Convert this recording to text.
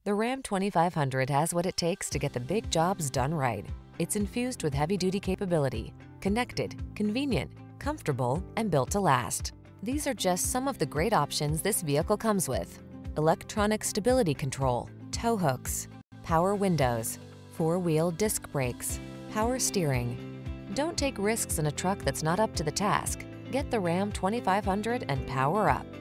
The Ram 2500 has what it takes to get the big jobs done right. It's infused with heavy-duty capability, connected, convenient, comfortable, and built to last. These are just some of the great options this vehicle comes with: electronic stability control, tow hooks, power windows, four-wheel disc brakes, power steering. Don't take risks in a truck that's not up to the task. Get the Ram 2500 and power up.